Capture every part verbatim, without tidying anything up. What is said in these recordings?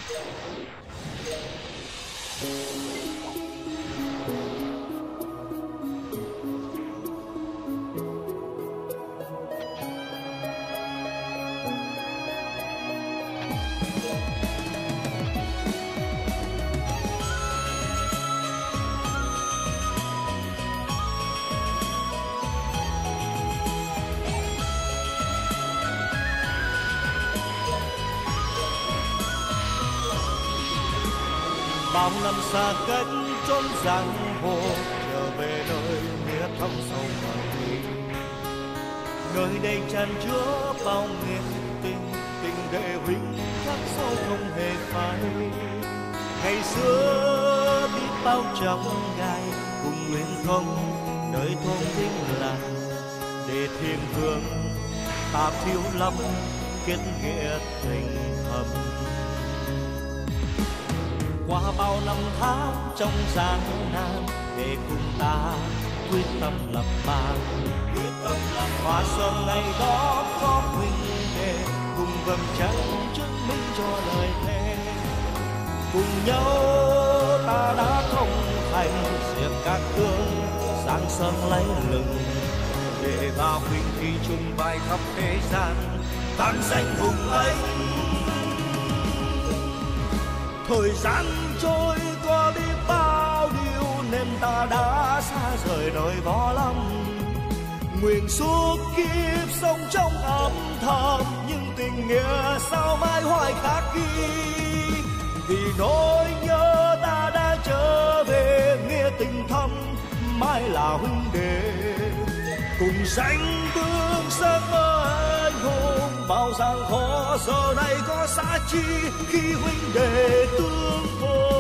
Bao năm xa cách chốn giang hồ, trở về nơi nghĩa thâm sâu và thủy. Nơi đây tràn chứa bao nghĩa tình, tình đệ huynh khắc sâu không hề phai. Ngày xưa biết bao trăm gai cùng luyện công nơi thôn Vinh Làng, để thiên vương ta thiếu lắm kết nghĩa tình thầm. Qua bao năm tháng trong gian nan, để cùng ta quyết tâm lập bàn. Hoa xuân ngày đó có huynh đệ, cùng vầng trăng chứng minh cho lời thề. Cùng nhau ta đã không thành diệt các tướng, sáng sơn lấy lừng, để vào huynh khi chung vai khắp thế gian, tan danh hùng ấy. Thời gian trôi qua biết bao điều, nên ta đã xa rời nơi võ lâm. Nguyện suốt kiếp sống trong âm thầm, nhưng tình nghĩa sao mãi hoài khắc ghi. Vì nỗi nhớ ta đã trở về, nghĩa tình thâm mãi là huynh đệ. Cùng sánh bước giấc mơ anh hùng, bao gian khó giờ này có giá chi khi huynh đệ tương phùng.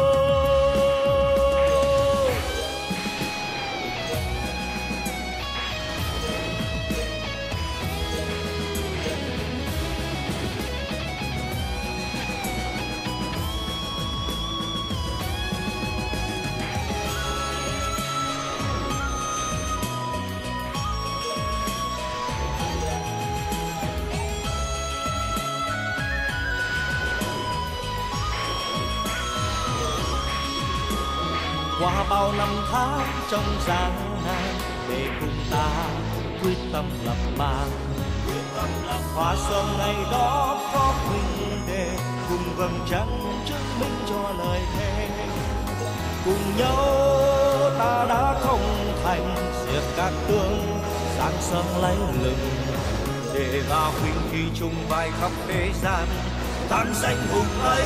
Qua bao năm tháng trong gian nan, để cùng ta quyết tâm lập bàn. Hoa xuân ngày đó có huynh đệ, cùng vầng trăng chứng minh cho lời thề. Cùng nhau ta đã không thành diệt các tướng, sáng sơn lấy lừng, để vào huynh khi chung vai khắp thế gian, tan danh hùng ấy.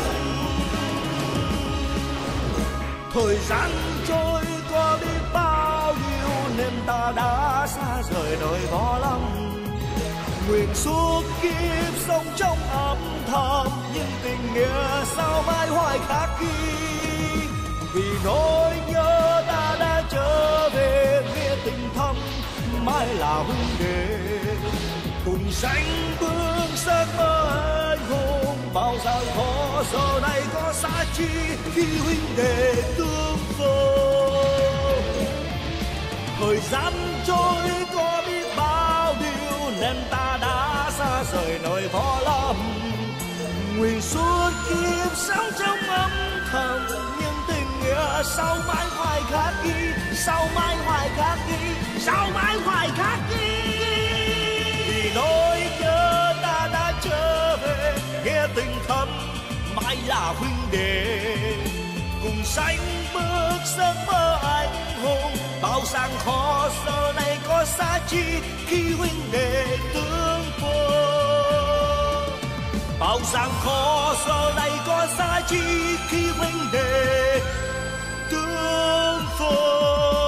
Thời gian trôi qua biết bao điều, nên ta đã xa rời nơi võ lâm. Nguyện suốt kiếp sống trong âm thầm, nhưng tình nghĩa sao mãi hoài khắc ghi. Vì nỗi nhớ ta đã trở về, nghĩa tình thâm mãi là huynh đệ. Cùng sánh bước giấc mơ anh hùng, bao gian khó giờ này có giá chi khi huynh đệ tương phùng. Thời gian trôi qua biết bao điều, nên ta đã xa rời nơi võ lâm. Nguyện suốt kiếp sống trong âm thầm, nhưng tình nghĩa sao mãi hoài khắc ghi, sao mãi hoài khắc ghi, sao mãi hoài khắc ghi. Vì nỗi nhớ ta đã trở về, nghĩa tình thâm mãi là huynh đệ. Cùng sánh bước giấc mơ anh hùng, bao gian khó giờ này có giá chi khi huynh đệ tương phùng. Bao gian khó giờ này có giá chi khi huynh đệ tương phùng.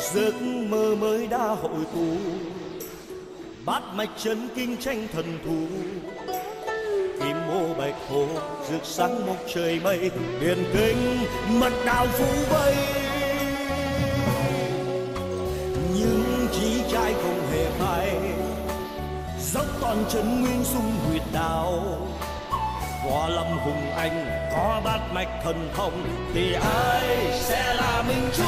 giấc mơ mới đã hội tụ, bát mạch chân kinh tranh thần thú. Kim ô bạch hồ rực sáng một trời mây, điền kinh mật đạo phủ vây. Nhưng chí trai không hề phai, dốc toàn chân nguyên dung huyệt đạo. Võ lâm hùng anh có bát mạch thần thông, thì ai sẽ là minh chủ.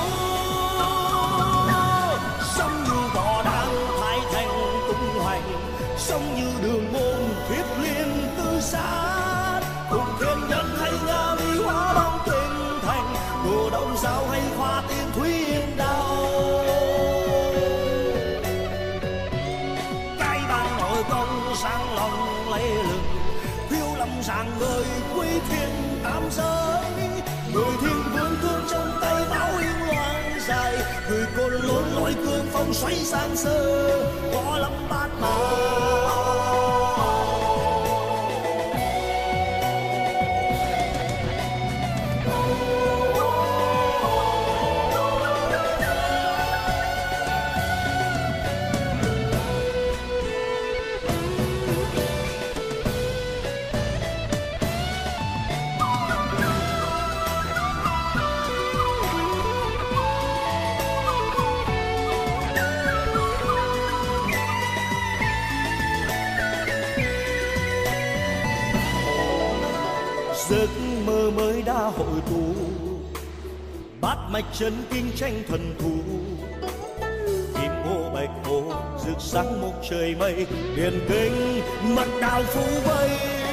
Sống như võ đang thái thành tung hoành, sống như đường môn thiết liên tư sát. Cùng thiên nhân hay nga mi hóa băng tuyên thành, đồ đông sao hay hoa tiên thúy yên đào. Cái bang nội công sáng lòng lấy lừng, phiêu lâm rạng người quý thiên tam giới. Người thiên vương cương trong tay báo yên loan dài, người côn lôn lội cương phong xoáy sang sơ. Võ lâm bát giấc mơ mới đã hội tụ, bát mạch chân kinh tranh thần thú. Kim ô bạch hồ rực sáng một trời mây, điền kinh mật đạo phủ vây.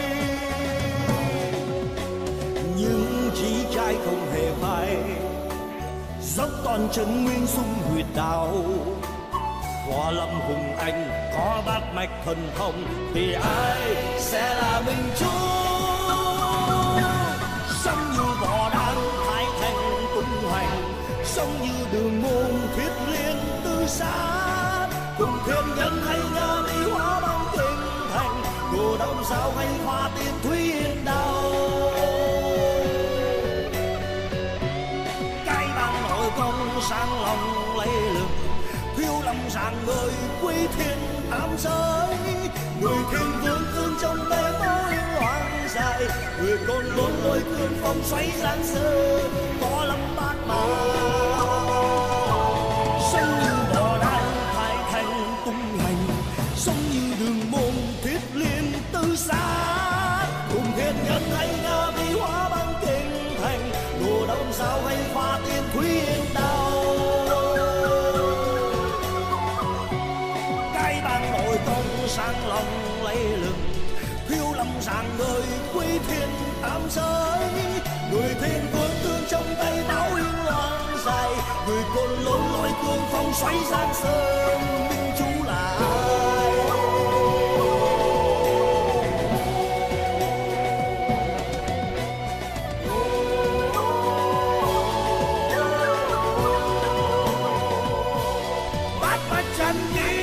Nhưng chí trai không hề phai, dốc toàn chân nguyên dung huyệt đạo. Võ lâm hùng anh có bát mạch thần thông, thì ai sẽ là minh chủ. Sống như võ đăng thái thành tung hoành, sống như đường môn thiết liên tư sát. Cùng thiên nhân hay nga mi hóa băng tuyên thành, đồ đông sao hay hoa tiên thúy yên đào. Cái bang nội công sáng lòng lấy lừng, phiêu lâm rạng người quý thiên tam giới. Người thiên vương cương trong tay báo yên loan dài, người côn lôn lôi cương phong xoáy giang sơ. Võ lâm bát mà sống như võ đăng thái thành tung hành, sống như đường môn thiết liên tư sát. Cùng thiên nhân hay nga mi hóa băng kinh thành, đồ đông sao hay hoa tiên thúy yên đào. Cái bang nội công sáng lòng lấy lừng, phiêu lâm rạng người quý thiên tam giới. Người thiên vương cương trong tay báo yên loan dài, người côn lôn lội cương phong xoáy giang sơn. Minh chủ là ai? Bát bát chân đi.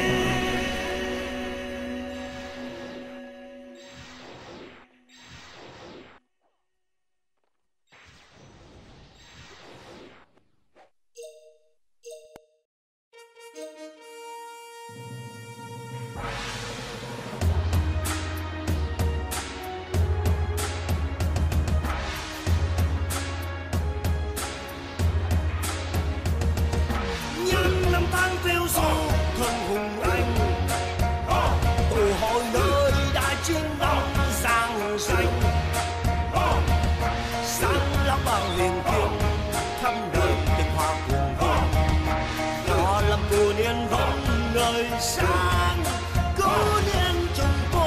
Sáng cố niên trùng cô,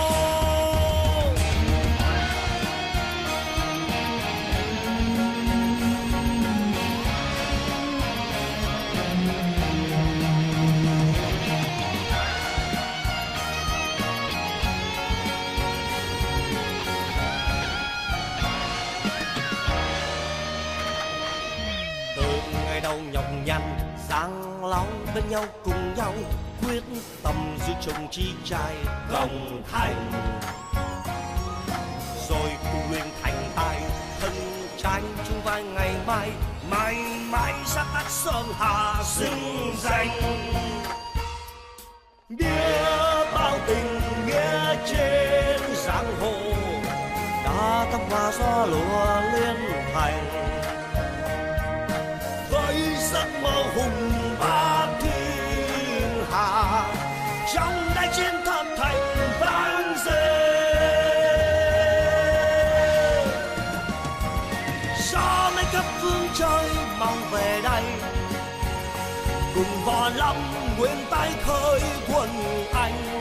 từ ngày đầu nhọc nhằn sáng lóng bên nhau cùng nhau, quyết tâm giữ chồng chi trai công thành. Rồi cùng luyện thành tài thân tranh chung vai ngày mai, mãi mãi sát tác sơn hà xinh danh. Biết bao tình nghĩa trên giang hồ đã thăng hoa gió lúa liên thành, với giấc mơ hùng bá thiên hạ trong đại chiến thập thành vang dậy. Gió mấy khắp phương trời mong về đây, cùng võ lâm nguyện tái khơi quân anh.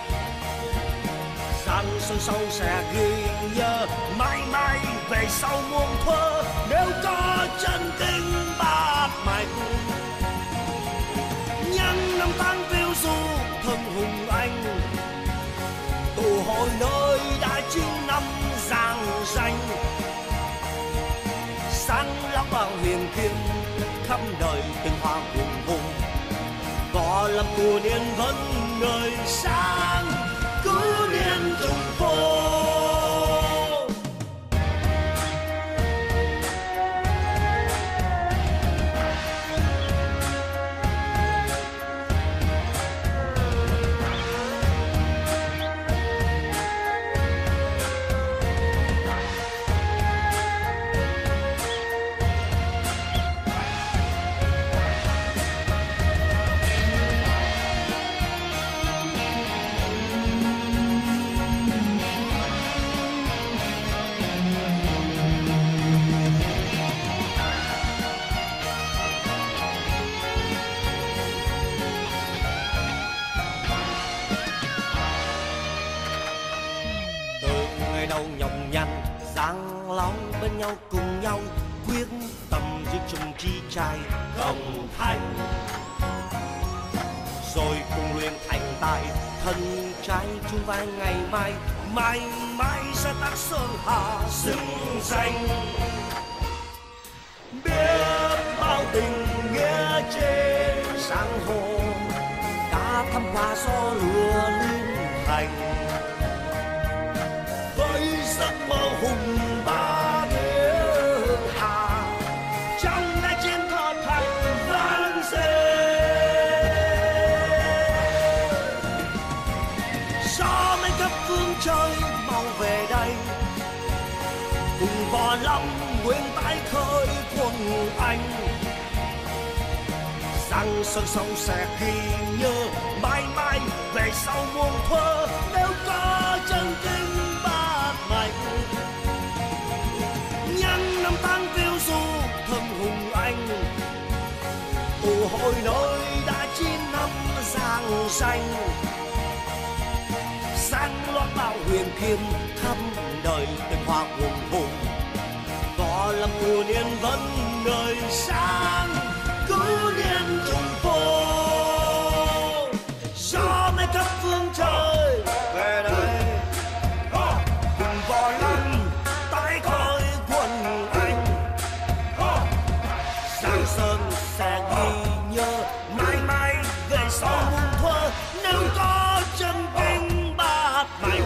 Giang sơn sâu sẽ ghi nhớ mãi mãi về sau muôn thuở, nếu có chân kinh bát mạch. Nhân năm tháng phiêu du thân hùng anh, tụ hội nơi đã chín năm giang danh. Sáng lắm vào huyền thiên khắp đời tình hoa hùng hùng, có lâm của niên vẫn người sáng cứ niên trùng phố. Bên nhau cùng nhau quyết tâm giữ chung chi trai đồng thanh, rồi cùng luyện thành tài thân trai chung vai ngày mai, mãi mãi sẽ tác sơn hà xứng danh. Biết bao tình nghĩa trên giang hồ đã thăm qua gió lúa liên thành, với giấc mơ hùng bá trời mau về đây, cùng võ lâm nguyện tái khơi quân anh. Giang sơn sông sẽ ghi nhớ mãi mãi về sau muôn thuở, nếu có chân kinh bát mạch. Nhân năm tháng phiêu du thân hùng anh, tụ hội nơi đã chín năm giang danh. Sáng loan bao huyền kim khắp đời tình hoa hùng hùng, có lâm mùa niên vẫn người sáng cứ niên trùng phố. Gió mấy khắp phương trời về đây, cùng võ lâm tái khơi quân anh. Giang sơn sẽ ghi nhớ mãi mãi về sau muôn thuở, nếu có chân kinh mạnh.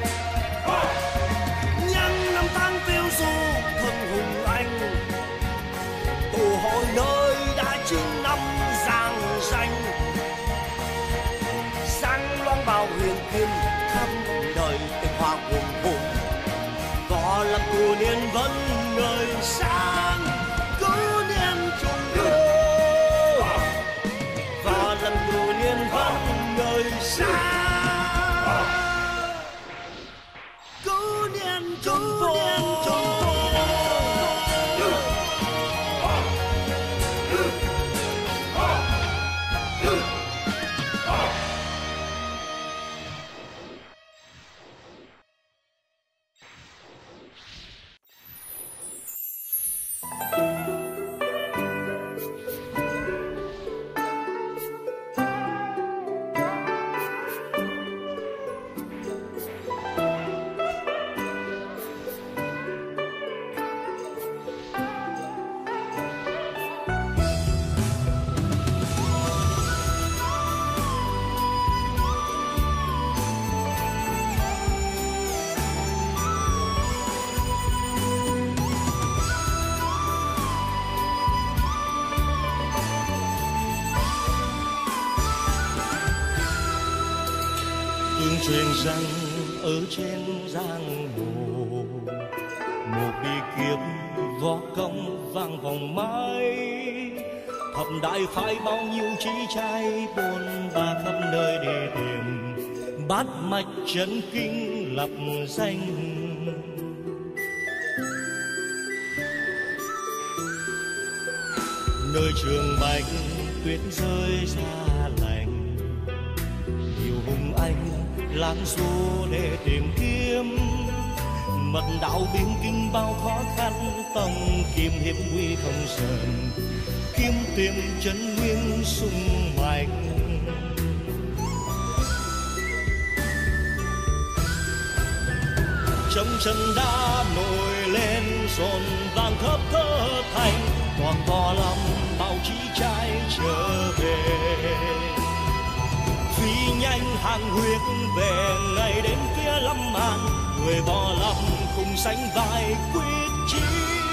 Nhân năm tháng phiêu du thân hùng anh, tụ hội nơi đã chín năm giang danh. Sáng loan bao huyền kim khắp đời tình hoa hùng hùng, có lâm của niên vẫn người sáng cứ niên trùng phố, và lâm của niên vẫn người sáng. rằng ở trên giang hồ, một bi kiếp võ công vang vòng mãi, thập đại phái bao nhiêu chí trai bôn ba khắp nơi để tìm bát mạch chân kinh lập danh. Nơi trường bạch tuyết rơi xa lạnh, nhiều hùng anh lãng du để tìm kiếm mật đạo biên kinh bao khó khăn, tông kim hiệp nguy không sờn kiếm tìm chân nguyên sung mạnh. Trong chân đá nổi lên rộn vàng khắp thơ thành, toàn võ lâm bao chí trai trở về. Phi nhanh hàng huyết về ngày đến phía lâm an, người võ lâm cùng sánh vai quyết chí.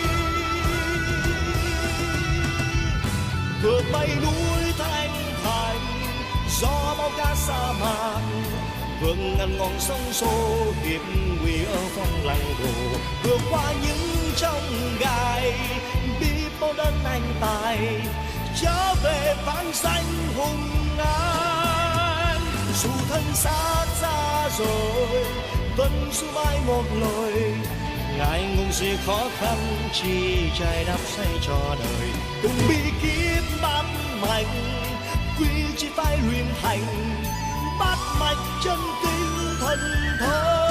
Vượt bay núi thanh thành, gió bao ca sa mạc, vượt ngàn ngọn sông xô hiệp nguy ở phong lăng hồ. Vượt qua những trong gai biết bao đơn anh tài, trở về vang danh hùng an. Dù thân xa xa rồi vẫn su mãi một lời, ngại ngùng gì khó khăn chi trai đắp xây cho đời. Cùng bi kiếp bám mạnh quy chỉ phải luyện thành bát mạch chân kinh thần thơ.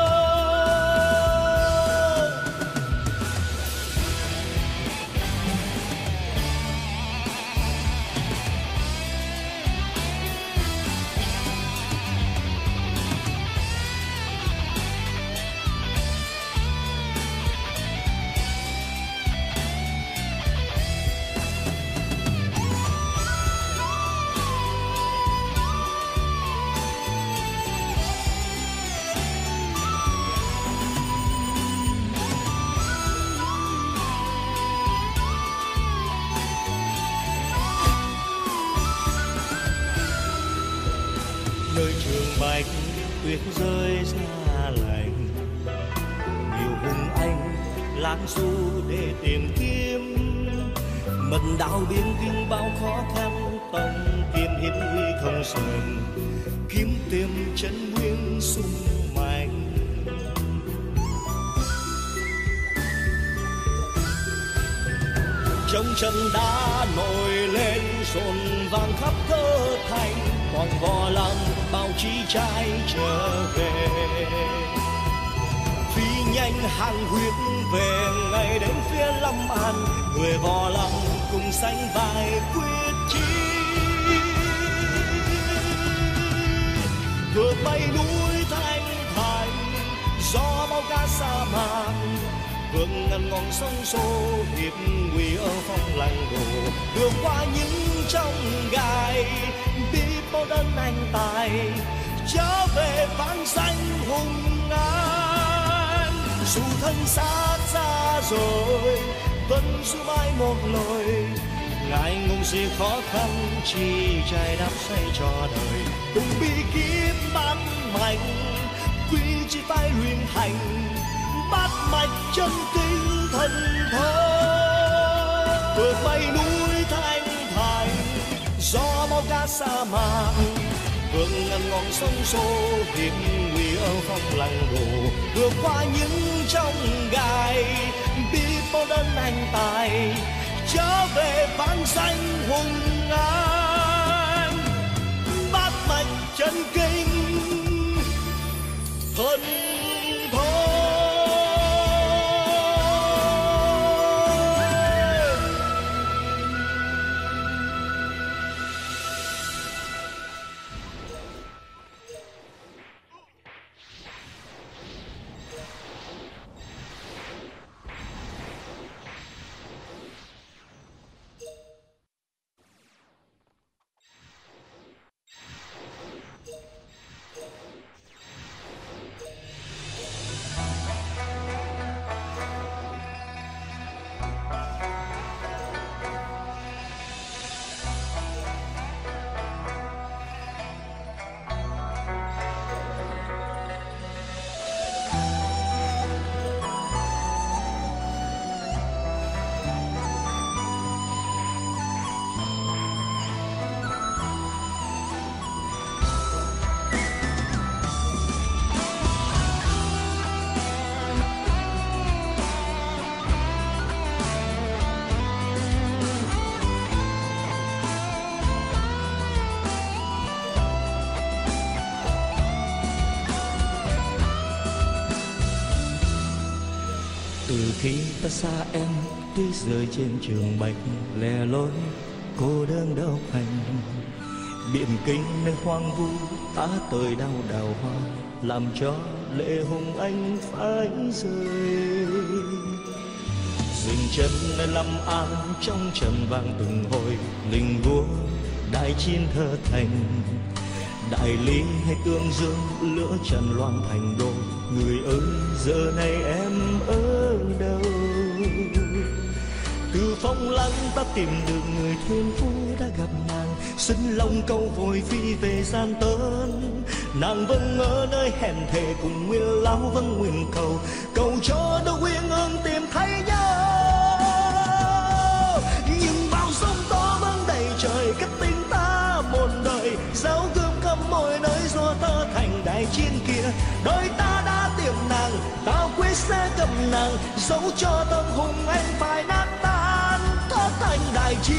Nơi trường bạch tuyết rơi xa lạnh, nhiều hùng anh lãng du để tìm kiếm mật đạo biên kinh bao khó khăn, tông kiếm hiệp nguy không sờn kiếm tìm chân nguyên sung mạnh. Trong chân đá nổi lên rộn vàng khắp cơ thành, còn võ lâm bao chí trai trở về. Phi nhanh hàng huyết về ngày đến phía lâm an, người võ lâm cùng sánh vai quyết chí. Vượt bay núi thanh thành, gió bao ca sa mạc, vượt ngàn ngọn sông xô hiệp nguy ở phong lăng hồ. Vượt qua những trong gai biết bao đơn anh tài, trở về vang danh hùng an. Dù thân xa xa rồi vẫn su mãi một lời, ngại ngùng gì khó khăn chi trai đắp xây cho đời. Cùng bi kiếp bám mạnh quy chỉ phải luyện thành bát mạch chân kinh thần thơ. Vượt bay núi thanh thành, gió bao ca sa mạc, vượt ngàn ngọn sông xô hiệp nguy ở phong lăng hồ. Vượt qua những trong gai biết bao đơn anh tài, trở về vang danh hùng an. Bát mạch chân kinh thần thơ. Từ khi ta xa em, tuyết rơi trên trường bạch lẻ loi cô đơn đau hành. Biển kinh nơi hoang vu ta tới đau đào hoa, làm cho lệ hùng anh phải rơi. Dừng chân nơi lâm an trong trần vang từng hồi, linh vua đại chiến thơ thành. Đại lý hay tương dương lửa trần loan thành đô, người ơi giờ này em ở đâu? Từ phong lăng ta tìm được người thuyền phu đã gặp nàng, xin lòng câu vội phi về gian tớn. Nàng vẫn ở nơi hẹn thề cùng nguyên lão vẫn nguyện cầu, cầu cho đôi uyên ương tìm thấy nhau. Nhưng bao sóng to vẫn đầy trời cách tình ta một đời, dấu gươm khắp mọi nơi do ta thành đại chiến kia. Đôi ta đã tìm nàng, ta quyết sẽ cầm nàng, dẫu cho tâm hùng anh phải nát tan, thoát thành đại chiến.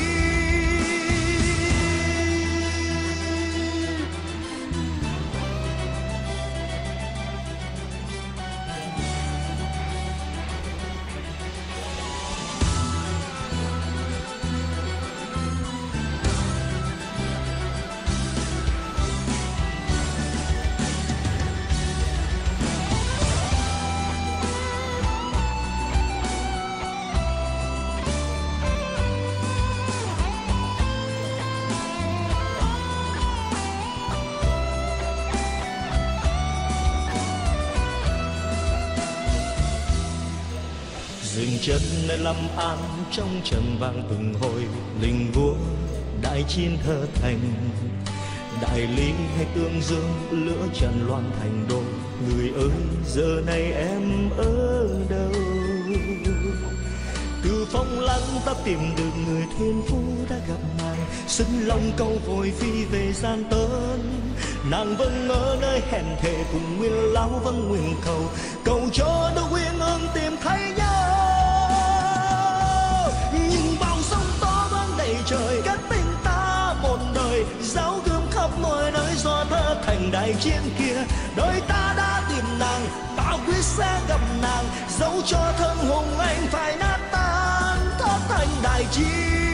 Dừng chân nơi lâm an trong trần vang từng hồi, linh vua đại chiến thơ thành. Đại lý hay tương dương lửa trần loan thành đô, người ơi giờ này em ở đâu? Từ phong lăng ta tìm được người thuyền phu đã gặp nàng, xin lòng câu vội phi về gian tớn. Nàng vẫn ở nơi hẹn thề cùng nguyên lão vẫn nguyện cầu, cầu cho đôi uyên ương tìm thấy nhau. Nhưng bao sóng to vẫn đầy trời cách tình ta một đời, giáo gươm khắp mọi nơi do thơ thành đại chiến kia. Đôi ta đã tìm nàng, ta quyết sẽ gặp nàng, dẫu cho thân hùng anh phải nát tan, thoát thành đại chiến.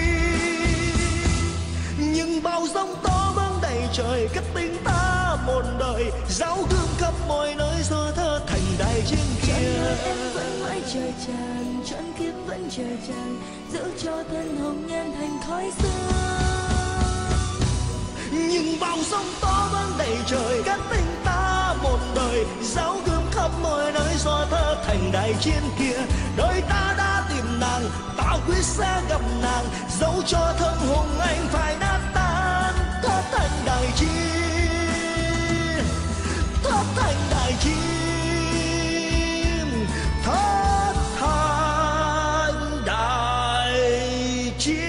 Nhưng bao sóng to vẫn đầy trời cách tình ta một đời, giáo gươm khắp mọi nơi do thơ thành đại chiến kia. Em vẫn mãi chờ chàng, trọn kiếp vẫn chờ chàng, giữ cho thân hồng nhan thành khói sương. Nhưng bao sóng to vẫn đầy trời cách tình ta một đời, giáo gươm khắp mọi nơi do thơ thành đại chiến kia. Đôi ta đã tìm nàng, ta quyết sẽ gặp nàng, dẫu cho thân hùng anh phải nát tan, thoát thành đại chiến, thoát thành đại chiến, thoát thành đại chiến.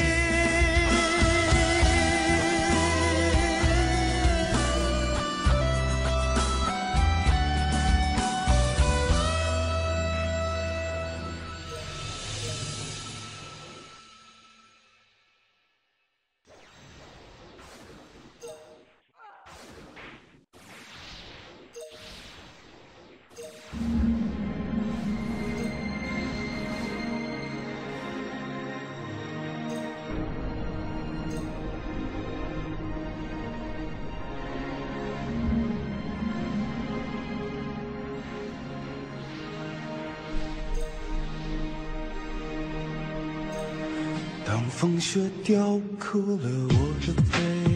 当风雪雕刻了我的背，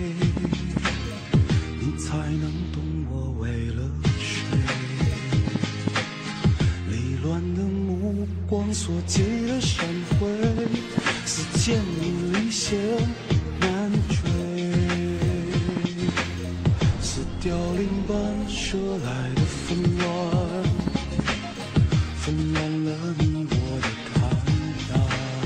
你才能懂我为了谁。离乱的目光所及的闪回，似千里离弦难追。似凋零般射来的纷乱，纷乱了你我的坦然。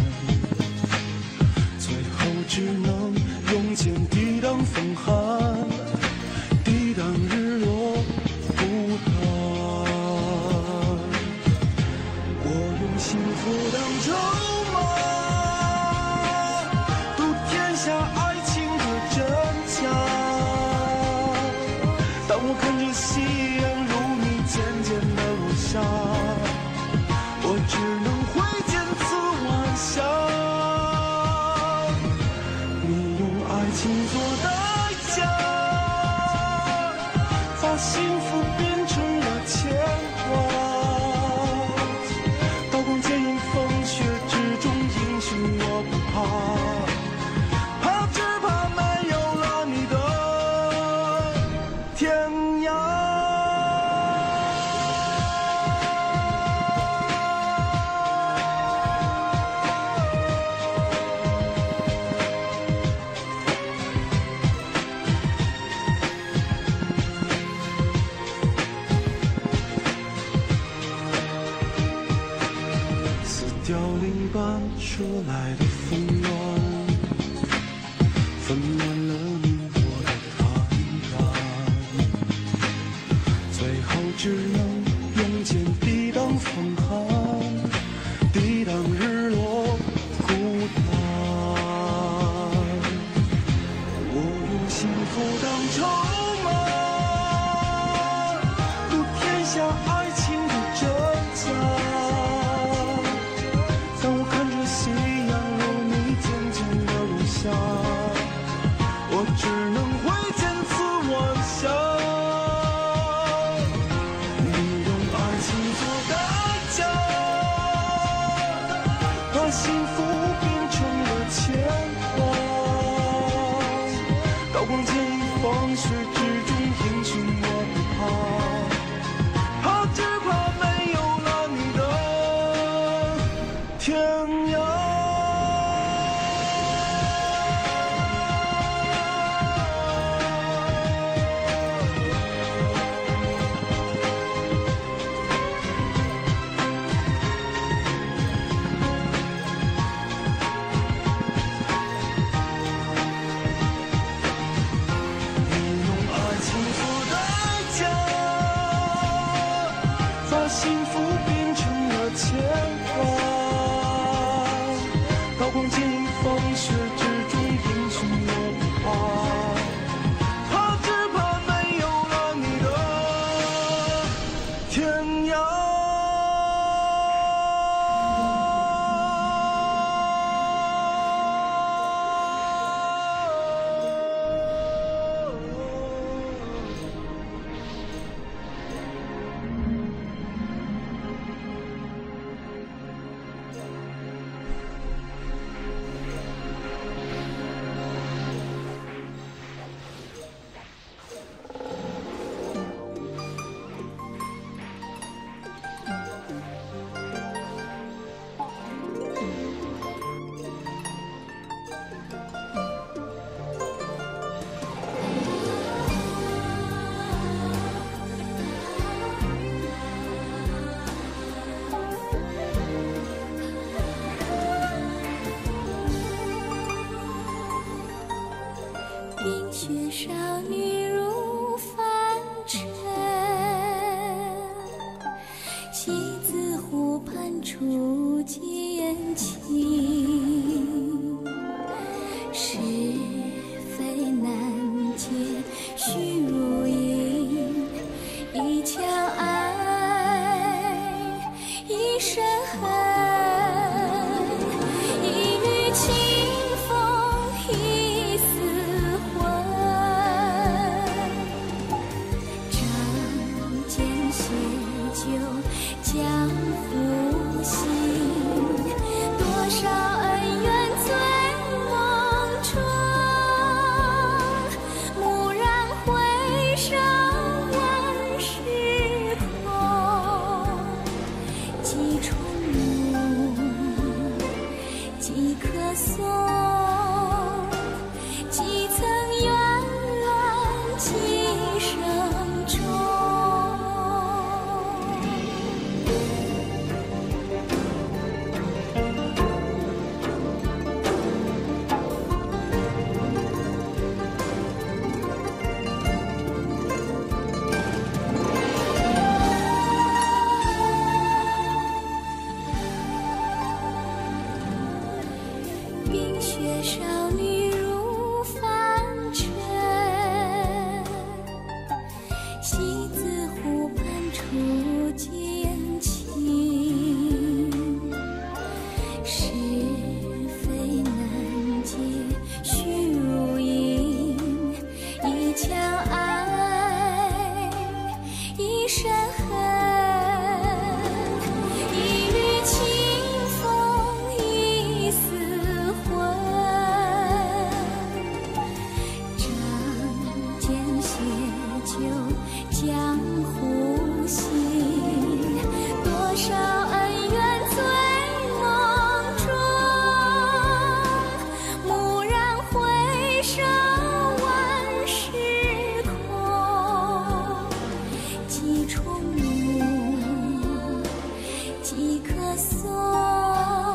只能用剑抵挡风寒，抵挡日落不寒。我用幸福当筹码，赌天下爱情的真假。当我看着夕阳如你渐渐的落下，我只能凋零般吹来的风乱，纷乱了你我的坦然，最后只能用剑抵挡风寒，抵挡日落孤单。我用幸福当筹码，赌天下爱情的真假。当我看着夕阳如你渐渐的落下，我只能会坚持晚霞。你用爱情做代价，把幸福变成了牵挂。刀光剑影风雪之中，英雄我不怕，怕只怕没有了你的天涯。幸福变成了牵挂，刀光剑影风雪之中，英雄我不怕，怕只怕没有了你的天涯。 冰雪少女入凡尘，西子湖畔初见情，是非难解须如影，一腔爱一身恨，一缕清风一丝江湖行，多少恩怨醉梦中，蓦然回首，万事空。几重雾，几棵松，几层怨乱，几生衷。冰雪少女入凡尘，西子湖畔初见情，是非难解须如影，一腔爱一身恨。江湖行，多少恩怨醉梦中，蓦然回首，万事空。几重雾，几棵松。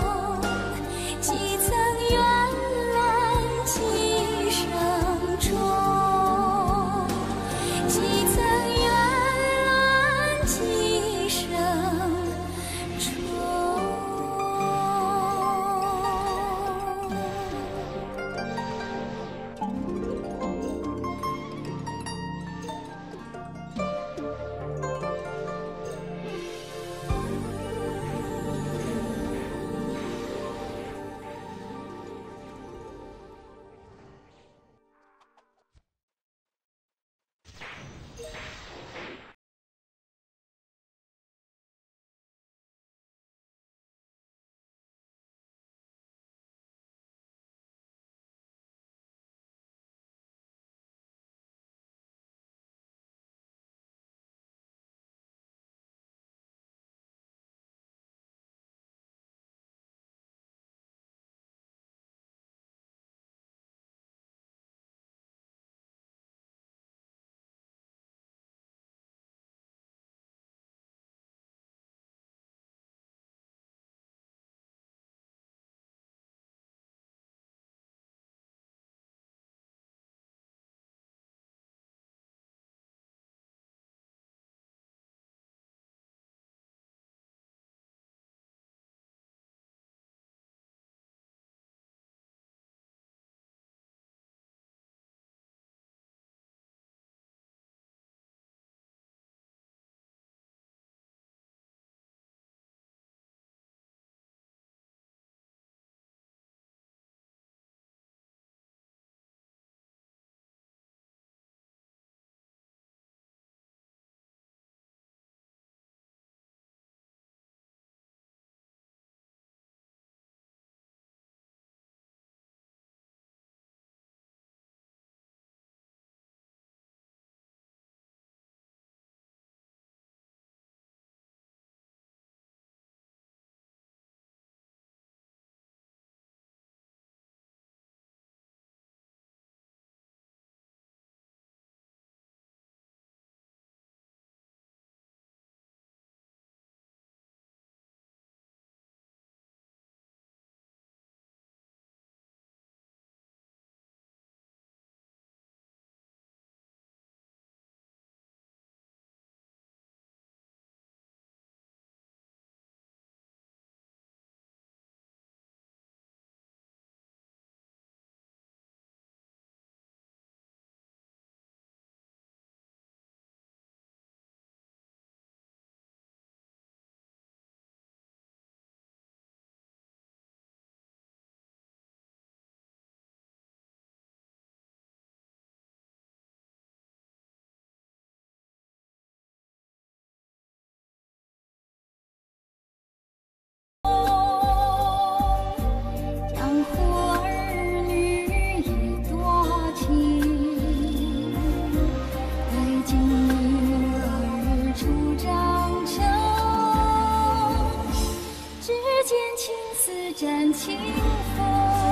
阵清风。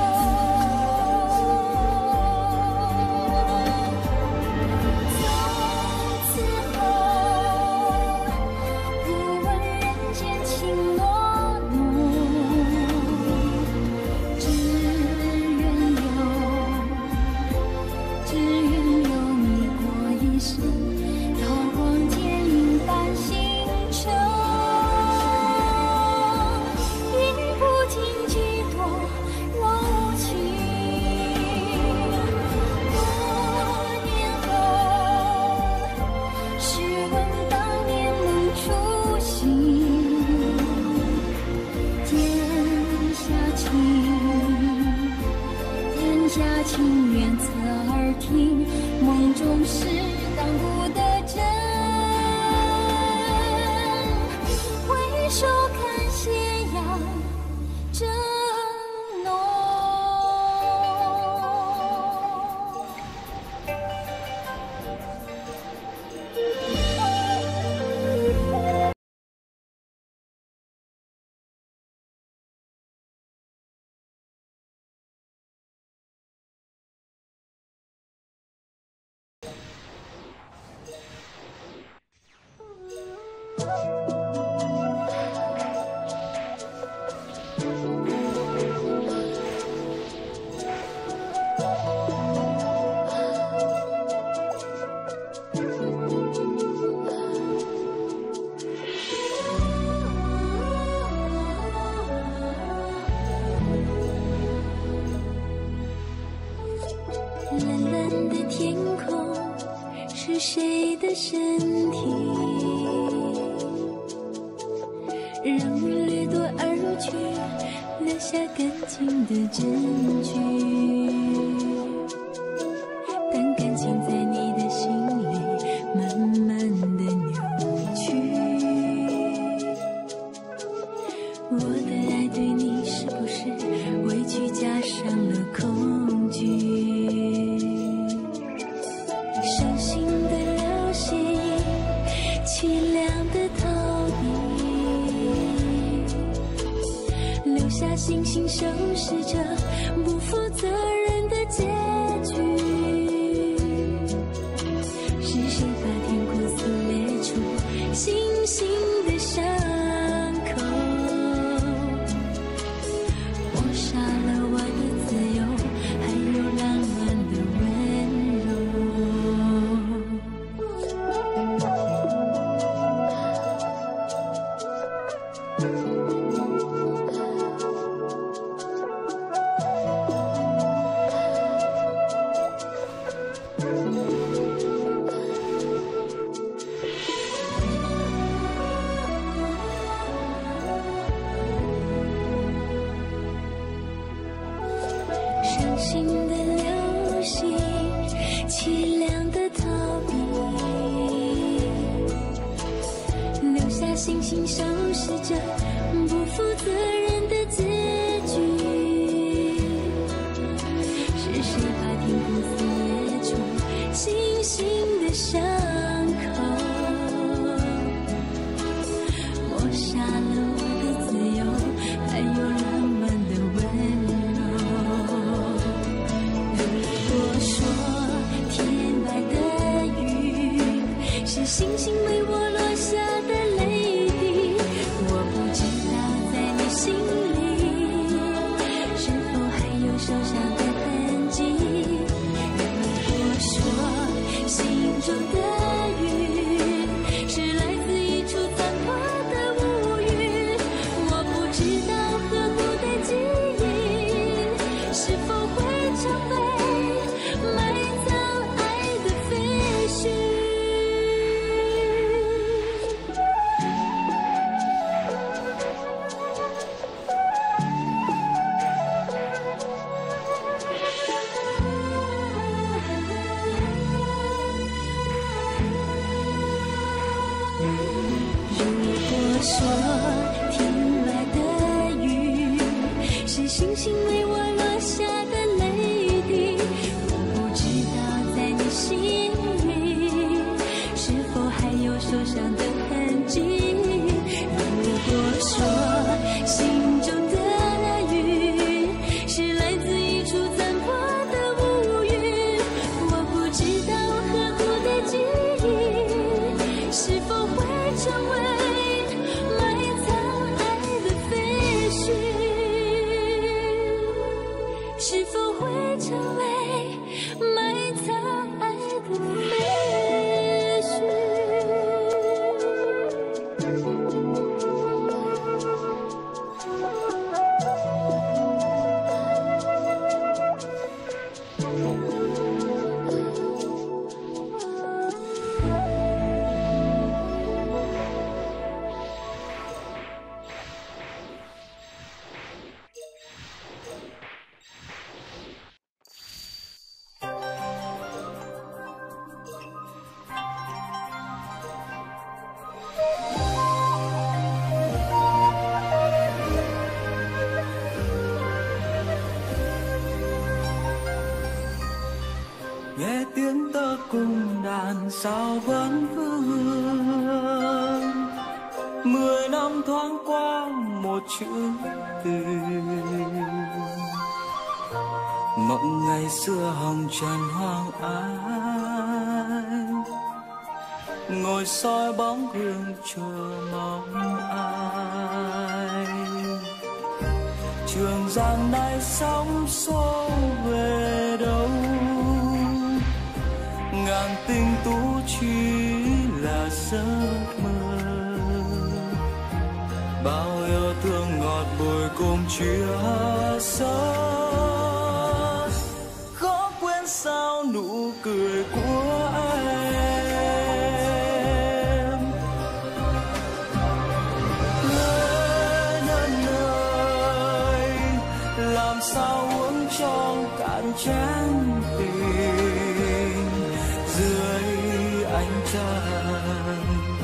从此后，不问人间情落浓，只愿有，只愿有你过一生，刀光剑影伴星辰。饮不尽几多柔情，多年后，试问当年梦初醒，天下情，天下情缘侧耳听，梦中事当不得真。回首看斜阳正浓。蓝蓝的天空是谁的身体？让云掠夺而入去，留下感情的证据。但感情在你的心里慢慢的扭曲。我的爱对你是不是委屈加上了恐惧？伤心的流星，凄凉的逃避，留下星星收拾着不负责任的结局。是谁把天空撕裂出星星的伤口，抹杀了我的自由，还有浪漫的温柔。伤心的流星，凄凉的逃避，留下星星收拾着不负责任的结局。是谁把天空撕裂出星星的伤口，抹杀了我的自由，还有浪漫的温柔。如果说天外的云是星星为我落下的泪滴，我不知道在你心里是否还有受伤的痕迹。如果说心中的云是来自一处残破的乌云，我不知道河谷的记忆是否会成为埋葬爱的废墟。如果说天外的云是星星为我落下的泪滴，我不知道在你心里是否还有受伤的痕迹。如果说心中的云 tiếng tơ cùng đàn sao vẫn vương. Mười năm thoáng qua một chữ tình, mộng ngày xưa hồng trần hoang ái, ngồi soi bóng gương chờ mong ai. Trường Giang nay sóng xô về đâu, ngàn tình tú chỉ là giấc mơ. Bao yêu thương ngọt bùi cùng chia sẻ, khó quên sao nụ cười của em. Ơi nhân ơi, làm sao uống trong cạn chén tình dưới ánh trăng.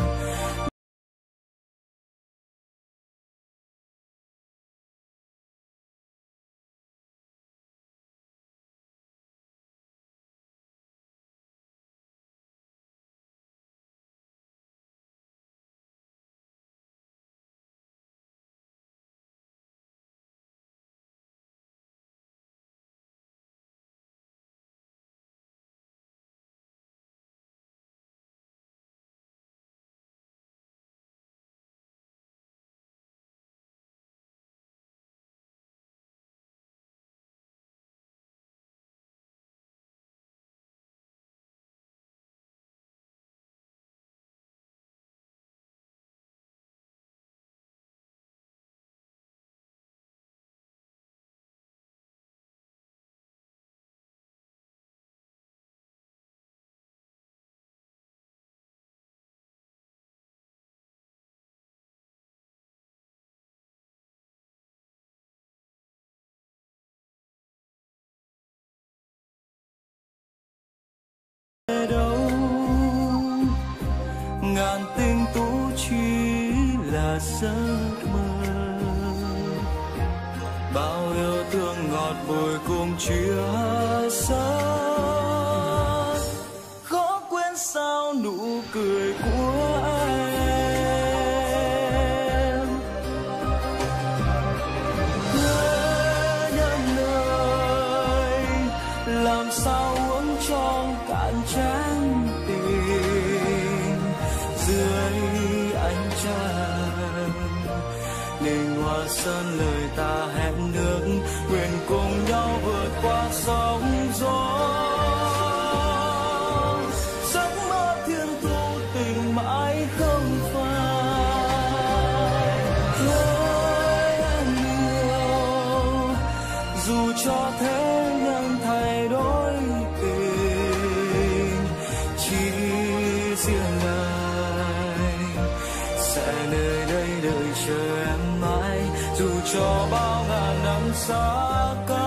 Đâu ngàn tình tú chỉ là giấc mơ. Bao yêu thương ngọt bùi cùng chia sẻ, khó quên sao nụ cười của em. Ơi nhân ơi, làm sao uống trong cạn chén tình dưới ánh trăng. Nên hoa sơn lời ta hẹn nước, nguyện cùng nhau vượt qua sóng gió. Giấc mơ thiên thu tình mãi không phai. Ơi em yêu, dù cho thế nhân thay đổi tình, chỉ riêng anh sẽ nơi đây đợi chờ em mãi. Dù cho bao ngàn năm xa cách,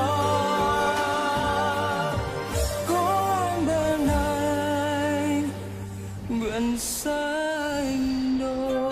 có anh bên anh nguyện sánh đôi.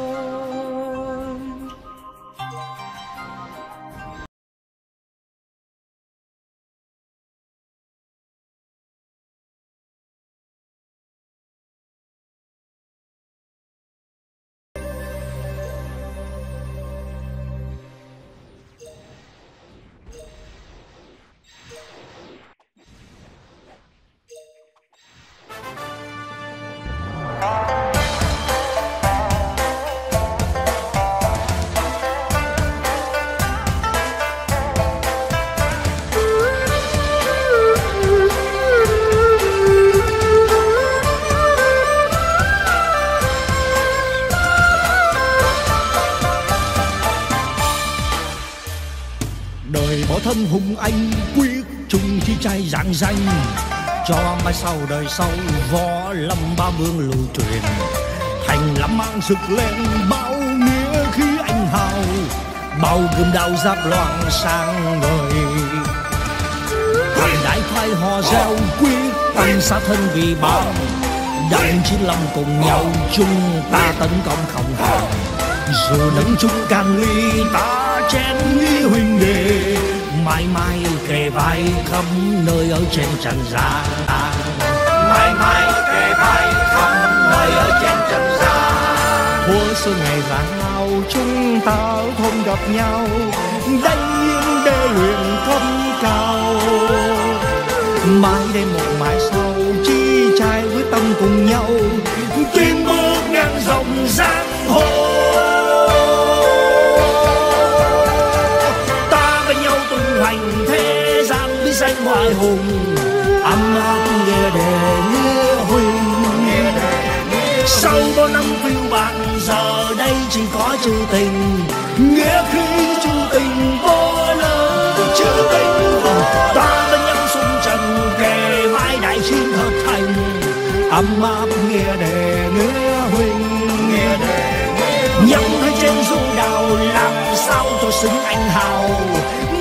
Đời bỏ thân hùng anh, quyết chung chi trai dạng danh, cho mai sau đời sau võ lâm ba vương lưu truyền. Thành lắm mang rực lên bao nghĩa khí anh hào, bao gươm đao giáp loạn sang người. Thời đại khai hò reo quyết tâm xa thân vì bao, đặng chiến lâm cùng nhau chung ta tấn công không hàng. Dù nâng chung càng ly ta chén nghĩa huynh đệ, mãi mãi kề vai khắp nơi ở trên trần gian. đời ở trên trần gian. Mùa xuân ngày rào chúng ta thôn gặp nhau, đây để luyện thâm cao. Mãi đêm một mãi sau chi trai với tâm cùng nhau, tiến bước ngang dòng giang hồ. Ta với nhau tung hoành thế gian bí danh ngoại hùng, ấm áp nghe đề nghĩa huynh. Sau bao năm phiêu bạt giờ đây chỉ có chữ tình, nghĩa khi chữ tình vô lỡ. Chữ tình ta với nhau xuân trần kề mãi đại chiến hợp thành, ấm áp nghe đề nghĩa huynh. Nhắm thấy trên du đào làm sao cho xứng anh hào,